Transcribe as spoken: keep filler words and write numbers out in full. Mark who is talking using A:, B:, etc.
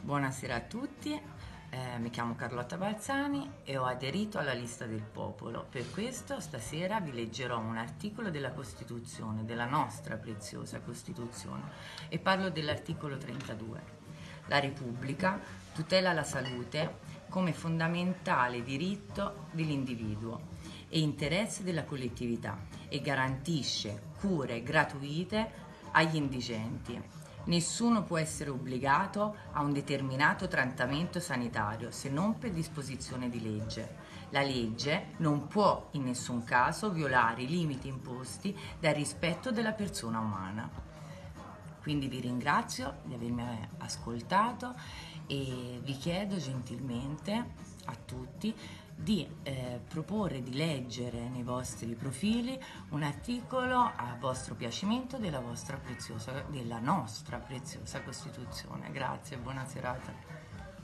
A: Buonasera a tutti, eh, mi chiamo Carlotta Balzani e ho aderito alla lista del popolo. Per questo stasera vi leggerò un articolo della Costituzione, della nostra preziosa Costituzione, e parlo dell'articolo trentadue. La Repubblica tutela la salute come fondamentale diritto dell'individuo e interesse della collettività e garantisce cure gratuite agli indigenti. Nessuno può essere obbligato a un determinato trattamento sanitario se non per disposizione di legge. La legge non può in nessun caso violare i limiti imposti dal rispetto della persona umana. Quindi vi ringrazio di avermi ascoltato e vi chiedo gentilmente a tutti di eh, proporre di leggere nei vostri profili un articolo a vostro piacimento della vostra preziosa, della nostra preziosa Costituzione. Grazie e buona serata.